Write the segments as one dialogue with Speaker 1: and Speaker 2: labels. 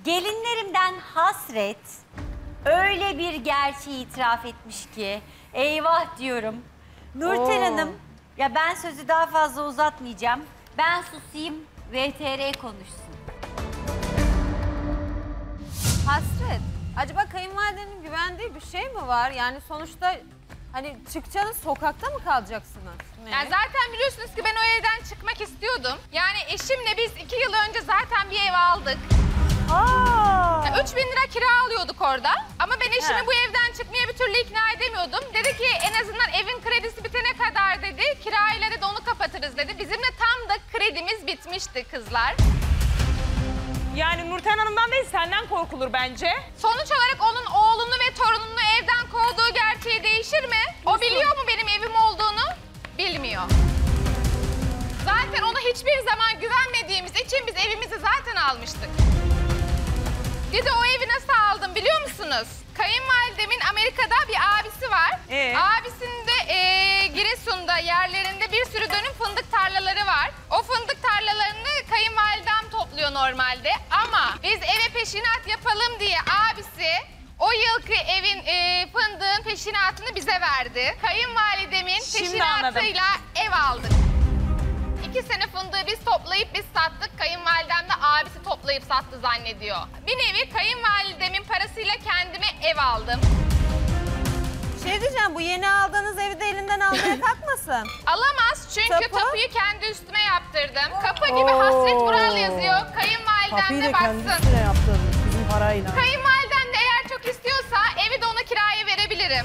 Speaker 1: Gelinlerimden Hasret öyle bir gerçeği itiraf etmiş ki eyvah diyorum. Nurten Hanım, ya ben sözü daha fazla uzatmayacağım. Ben susayım, VTR konuşsun.
Speaker 2: Hasret, acaba kayınvalidenin güvendiği bir şey mi var? Yani sonuçta hani çıkacaksınız, sokakta mı kalacaksınız? Ne?
Speaker 3: Yani zaten biliyorsunuz ki ben o evden çıkmak istiyordum. Yani eşimle biz 2 yıl önce zaten bir ev aldık. Ya 3.000 lira kira alıyorduk orada. Ama ben eşimi bu evden çıkmaya bir türlü ikna edemiyordum. Dedi ki en azından evin kredisi bitene kadar dedi. Kirayla dedi onu kapatırız dedi. Bizim de tam da kredimiz bitmişti kızlar.
Speaker 4: Yani Nurten Hanım'dan değil senden korkulur bence.
Speaker 3: Sonuç olarak onun oğlunu ve torununu evden kovduğu gerçeği değişir mi? O biliyor mu benim evim olduğunu? Bilmiyor. Zaten ona hiçbir zaman güvenmediğimiz için biz evimizi zaten almıştık. Bir de o evi nasıl aldım biliyor musunuz? Kayınvalidemin Amerika'da bir abisi var. Abisinin de Giresun'da yerlerinde bir sürü dönüm fındık tarlaları var. O fındık tarlalarını kayınvalidem topluyor normalde. Ama biz eve peşinat yapalım diye abisi o yılki evin fındığın peşinatını bize verdi. Kayınvalidemin peşinatıyla ev aldık. 2 sene fındığı biz toplayıp biz sattık. Kayınvalidem de abisi toplayıp sattı zannediyor. Bir nevi kayınvalidemin parasıyla kendime ev aldım.
Speaker 2: Şey diyeceğim, bu yeni aldığınız evi de elinden almaya kalkmasın.
Speaker 3: Alamaz çünkü
Speaker 2: Tapu?
Speaker 3: tapuyu kendi üstüme yaptırdım. Kapı gibi Hasret Vural yazıyor. Kayınvalidem
Speaker 5: Kapıyı
Speaker 3: de
Speaker 5: da kendisine
Speaker 3: baksın.
Speaker 5: yaptırmış bizim parayla.
Speaker 3: Kayınvalidem de eğer çok istiyorsa evi de ona kiraya verebilirim.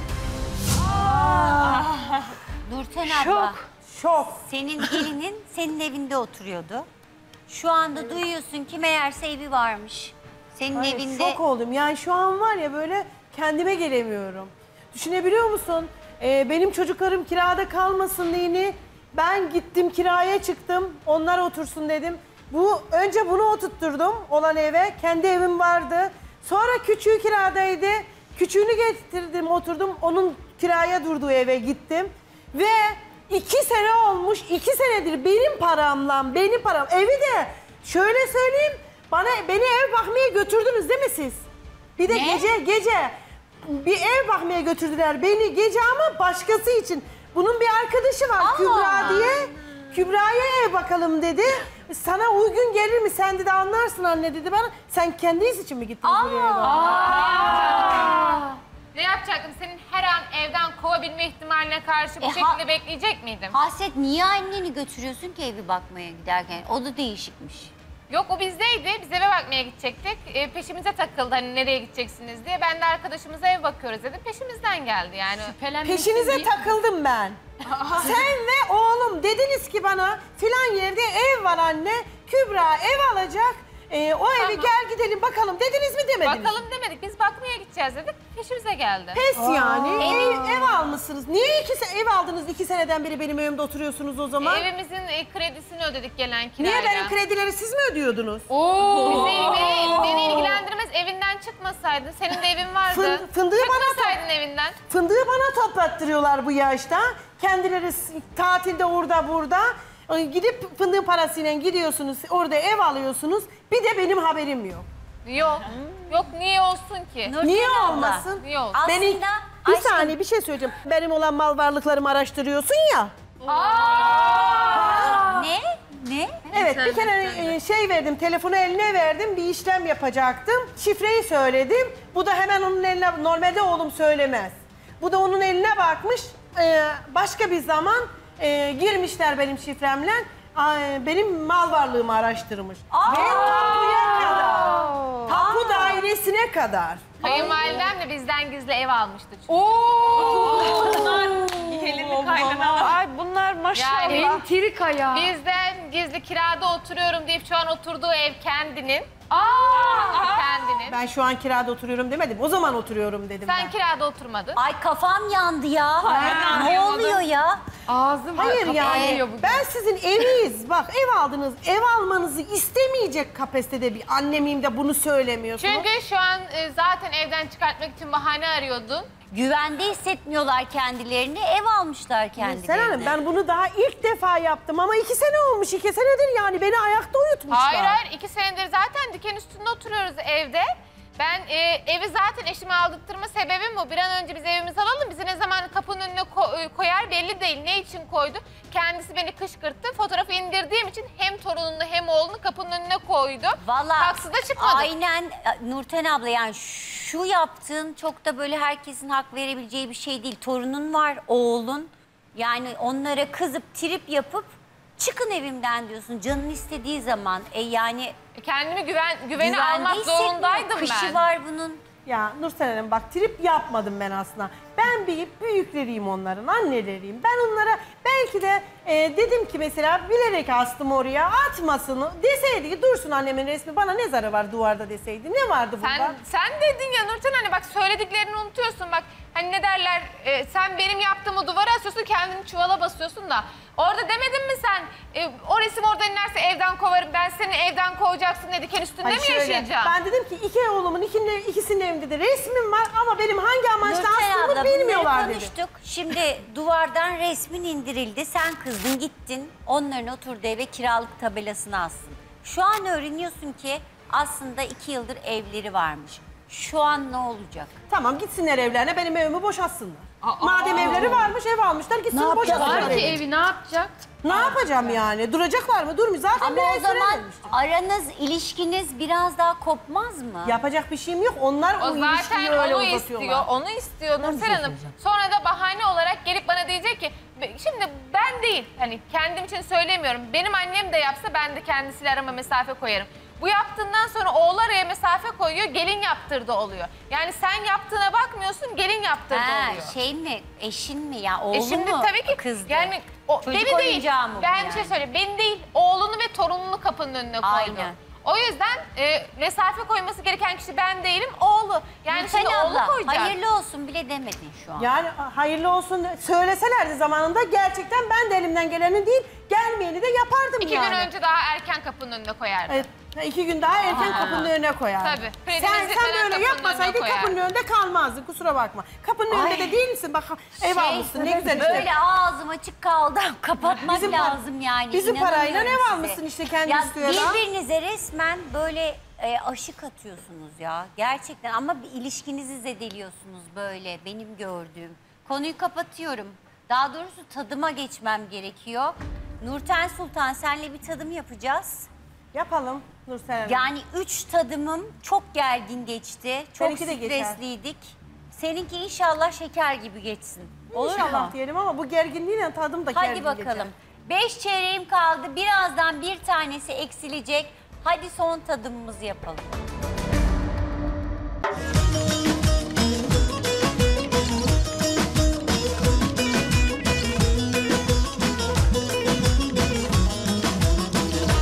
Speaker 1: Nurten abla,
Speaker 5: Şok.
Speaker 1: senin gelinin senin evinde oturuyordu. Şu anda duyuyorsun ki meğerse evi varmış. Senin
Speaker 5: Ay,
Speaker 1: evinde...
Speaker 5: şok oldum. Yani şu an var ya böyle kendime gelemiyorum. Düşünebiliyor musun? Benim çocuklarım kirada kalmasın diye ben gittim kiraya çıktım. Onlar otursun dedim. Önce bunu oturtturdum olan eve. Kendi evim vardı. Sonra küçüğü kiradaydı. Küçüğünü getirdim oturdum. Onun kiraya durduğu eve gittim. Ve 2 sene olmuş. 2 senedir benim paramla benim param. Evi de şöyle söyleyeyim. Beni ev bakmaya götürdünüz değil mi siz? Bir de gece bir ev bakmaya götürdüler beni gece ama başkası için. Bunun bir arkadaşı var Kübra diye. Kübra'ya ev bakalım dedi. Sana uygun gelir mi? Sen de anlarsın anne dedi bana. Sen kendiniz için mi gittiniz buraya?
Speaker 3: Ne yapacaktım? Senin her an evden kovabilme ihtimaline karşı bu şekilde bekleyecek miydim?
Speaker 1: Hasret, niye anneni götürüyorsun ki evi bakmaya giderken? O da değişikmiş.
Speaker 3: Yok, o bizdeydi. Biz eve bakmaya gidecektik. Peşimize takıldı hani nereye gideceksiniz diye. Ben de arkadaşımıza ev bakıyoruz dedim. Peşimizden geldi yani.
Speaker 5: Peşinize takıldım ben. Sen ve oğlum dediniz ki bana filan yerde ev var anne. Kübra ev alacak. O evi gel gidelim bakalım dediniz mi demediniz?
Speaker 3: Bakalım demedik. Biz bakmaya gideceğiz dedik. Peşimize geldi.
Speaker 5: Pes yani. Ev almışsınız. Niye ev aldınız 2 seneden beri benim evimde oturuyorsunuz o zaman?
Speaker 3: Evimizin kredisini ödedik gelen kirayla.
Speaker 5: Niye benim kredileri siz mi ödüyordunuz?
Speaker 3: Beni ilgilendirmez. Evinden çıkmasaydın. Senin de evin vardı. Çıkmasaydın evinden.
Speaker 5: Fındığı bana toplattırıyorlar bu yaşta. Kendileri tatilde orada burada. Gidip fındığın parasıyla gidiyorsunuz, orada ev alıyorsunuz. Bir de benim haberim yok.
Speaker 3: Yok. Yok, niye olsun ki?
Speaker 5: Niye olmasın?
Speaker 3: Niye olsun?
Speaker 1: Aslında
Speaker 5: Bir saniye bir şey söyleyeceğim. Benim olan mal varlıklarımı araştırıyorsun ya.
Speaker 1: Ne?
Speaker 5: Evet bir kere şey verdim, telefonu eline verdim, bir işlem yapacaktım. Şifreyi söyledim. Bu da hemen onun eline, normalde oğlum söylemez. Bu da onun eline bakmış, başka bir zaman girmişler benim şifremle. Benim mal varlığımı araştırmış. Ve tapuya kadar, tapu dairesine kadar.
Speaker 3: Kayınvalidem de bizden gizli ev almıştı çünkü.
Speaker 4: Ay bunlar maşallah.
Speaker 3: Entrika ya. Bizden gizli kirada oturuyorum deyip şu an oturduğu ev kendinin. Kendinin.
Speaker 5: Ben şu an kirada oturuyorum demedim. O zaman oturuyorum dedim
Speaker 3: Sen
Speaker 5: ben.
Speaker 3: kirada oturmadın.
Speaker 1: Ay kafam yandı ya. Ne oluyor ya?
Speaker 5: Hayır yani ben sizin eviyiz. Bak ev aldınız. Ev almanızı istemeyecek kapasitede bir annemiyim de bunu söylemiyorsunuz.
Speaker 3: Çünkü şu an zaten evden çıkartmak için bahane arıyordun.
Speaker 1: Güvende hissetmiyorlar kendilerini, ev almışlar kendilerine.
Speaker 5: Sen Hanım ben bunu daha ilk defa yaptım ama 2 sene olmuş. 2 senedir yani beni ayakta uyutmuşlar.
Speaker 3: Hayır 2 senedir zaten diken üstünde oturuyoruz evde. Ben evi zaten eşime aldırtma sebebim bu. Bir an önce biz evimizi alalım. Bizi ne zaman kapının önüne koyar belli değil. Ne için koydu? Kendisi beni kışkırttı. Fotoğrafı indirdiğim için hem torununu hem oğlunu kapının önüne koydu.
Speaker 1: Vallahi
Speaker 3: haksız da çıkmadı.
Speaker 1: aynen Nurten abla, yani şu yaptığın çok da böyle herkesin hak verebileceği bir şey değil. Torunun var, oğlun. Yani onlara kızıp trip yapıp çıkın evimden diyorsun canın istediği zaman. Yani
Speaker 3: Kendimi güvene
Speaker 1: güvende
Speaker 3: almak
Speaker 1: hissetmiyor.
Speaker 3: zorundaydım
Speaker 1: Kışı
Speaker 3: ben.
Speaker 1: var bunun.
Speaker 5: Ya Nursel Hanım bak trip yapmadım ben aslında. Ben büyükleriyim onların, anneleriyim. Ben onlara belki de dedim ki mesela bilerek astım oraya, atmasın deseydi ki dursun annemin resmi, bana ne zararı var duvarda deseydi. Ne vardı burada?
Speaker 3: Sen dedin ya Nurten, hani bak söylediklerini unutuyorsun bak. Hani ne derler, sen benim yaptığımı duvara asıyorsun, kendini çuvala basıyorsun da. Orada demedin mi sen, o resim oradan inerse evden kovarım, ben seni evden kovacaksın dedi, diken üstünde
Speaker 5: Hayır,
Speaker 3: mi
Speaker 5: şöyle,
Speaker 3: yaşayacağım?
Speaker 5: Ben dedim ki 2 oğlumun ikisinin evinde de resmim var ama benim hangi amaçla
Speaker 1: Nurten
Speaker 5: astığımı
Speaker 1: abla
Speaker 5: bilmiyorlar
Speaker 1: bunları
Speaker 5: dedi.
Speaker 1: konuştuk. Şimdi duvardan resmin indirildi. Sen kızdın gittin. Onların oturduğu eve kiralık tabelasını astın. Şu an öğreniyorsun ki aslında 2 yıldır evleri varmış. Şu an ne olacak?
Speaker 5: Tamam gitsinler evlerine, benim evimi boşaltsınlar. Madem evleri varmış, ev almışlar, gitsinler boşaltsınlar
Speaker 6: Var ki
Speaker 5: evi.
Speaker 6: evi ne yapacak?
Speaker 5: Ne yapacağım yani? Duracaklar mı? Durmuyor. Zaten
Speaker 1: Ama
Speaker 5: bir
Speaker 1: o
Speaker 5: ay süre
Speaker 1: zaman
Speaker 5: vermiştim.
Speaker 1: aranız, ilişkiniz biraz daha kopmaz mı?
Speaker 5: Yapacak bir şeyim yok. Onlar o,
Speaker 3: O
Speaker 5: ilişkiyi
Speaker 3: zaten
Speaker 5: öyle
Speaker 3: onu
Speaker 5: uzatıyorlar.
Speaker 3: istiyor, onu istiyor Nursel Hanım. Sonra da bahane olarak gelip bana diyecek ki, şimdi ben değil, hani kendim için söylemiyorum. Benim annem de yapsa ben de kendisiyle arama mesafe koyarım. Bu yaptığından sonra oğlu araya mesafe koyuyor, gelin yaptırdı oluyor. Yani sen yaptığına bakmıyorsun, gelin yaptırdı oluyor.
Speaker 1: Şey mi, eşin mi ya, oğlu
Speaker 3: Şimdi
Speaker 1: mu
Speaker 3: tabii ki
Speaker 1: kızdı?
Speaker 3: yani
Speaker 1: Çocuk
Speaker 3: beni değil,
Speaker 1: oyuncağı mı bu
Speaker 3: ben
Speaker 1: yani?
Speaker 3: bir şey söyleyeyim, beni değil, oğlunu ve torununu kapının önüne koydu.
Speaker 1: Aynen.
Speaker 3: O yüzden mesafe koyması gereken kişi ben değilim, oğlu. Yani
Speaker 1: Nurten
Speaker 3: şimdi oğlu
Speaker 1: abla,
Speaker 3: koyacak.
Speaker 1: hayırlı olsun bile demedin şu an.
Speaker 5: Yani hayırlı olsun söyleselerdi zamanında gerçekten ben de elimden geleni değil, gelmeyeni de yapardım
Speaker 3: 2
Speaker 5: yani.
Speaker 3: gün önce daha erken kapının önüne koyardı.
Speaker 5: Evet, 2 gün daha erken kapının önüne koyardım.
Speaker 3: Tabii. Kredi
Speaker 5: Sen
Speaker 3: verilmeden
Speaker 5: böyle
Speaker 3: kapının
Speaker 5: yapmasaydın
Speaker 3: önüne koyardım.
Speaker 5: kapının önünde kalmazdın, kusura bakma. Kapının önünde de değil misin? Bak ev almışsın, ne güzel işte.
Speaker 1: Böyle ağzım açık kaldı. Kapatmak
Speaker 5: Bizim
Speaker 1: lazım yani.
Speaker 5: bizim parayla
Speaker 1: İnanamıyorum
Speaker 5: ev
Speaker 1: size.
Speaker 5: almışsın işte kendi
Speaker 1: Ya
Speaker 5: istiyor da.
Speaker 1: birbirinize resmen böyle aşık atıyorsunuz ya. Gerçekten ama bir ilişkinizi zedeliyorsunuz böyle benim gördüğüm. Konuyu kapatıyorum. Daha doğrusu tadıma geçmem gerekiyor. Nurten Sultan senle bir tadım yapacağız.
Speaker 5: Yapalım Nursel Hanım.
Speaker 1: Yani 3 tadımım çok gergin geçti. Çok
Speaker 5: Seninki de geçer.
Speaker 1: stresliydik. Seninki inşallah şeker gibi geçsin. Olur
Speaker 5: İnşallah
Speaker 1: mu?
Speaker 5: diyelim ama bu gerginliğiyle tadım da
Speaker 1: Hadi
Speaker 5: gergin
Speaker 1: bakalım.
Speaker 5: geçer.
Speaker 1: 5 çeyreğim kaldı. Birazdan bir tanesi eksilecek. Hadi son tadımımızı yapalım.